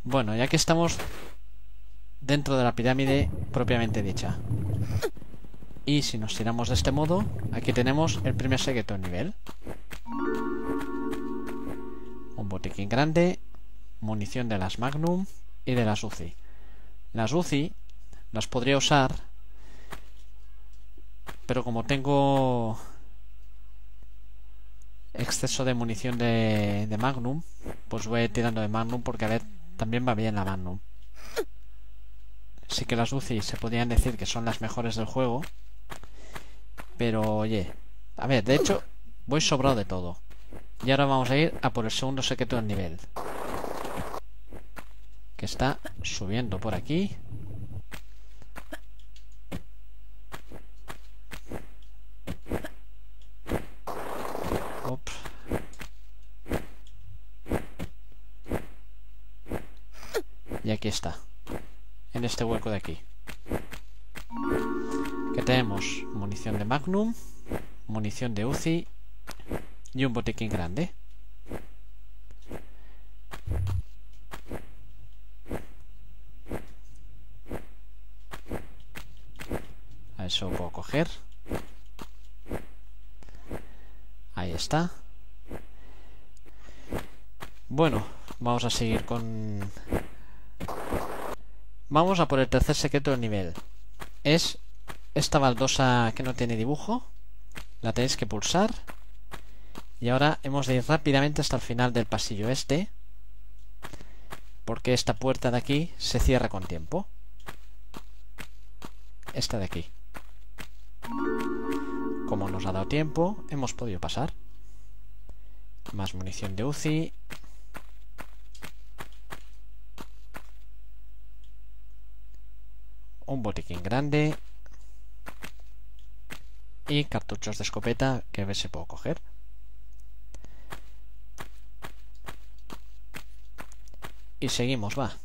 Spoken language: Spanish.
Bueno, ya que estamos dentro de la pirámide propiamente dicha, y si nos tiramos de este modo, aquí tenemos el primer secreto de nivel. Un botiquín grande, munición de las Magnum y de las Uzi. Las Uzi las podría usar, pero como tengo exceso de munición de Magnum, pues voy tirando de Magnum porque a ver, también va bien la Magnum. Sí que las Uzi se podrían decir que son las mejores del juego, pero oye, a ver, de hecho voy sobrado de todo. Y ahora vamos a ir a por el segundo secreto del nivel, que está subiendo por aquí. Op. Y aquí está, en este hueco de aquí, que tenemos munición de Magnum, munición de Uzi y un botiquín grande. A eso puedo coger. Ahí está. Bueno, vamos a seguir con... Vamos a por el tercer secreto del nivel. Es esta baldosa que no tiene dibujo. La tenéis que pulsar. Y ahora hemos de ir rápidamente hasta el final del pasillo este, porque esta puerta de aquí se cierra con tiempo. Esta de aquí. Como nos ha dado tiempo, hemos podido pasar. Más munición de Uzi. Un botiquín grande. Y cartuchos de escopeta que a ver si puedo coger. Y seguimos, va.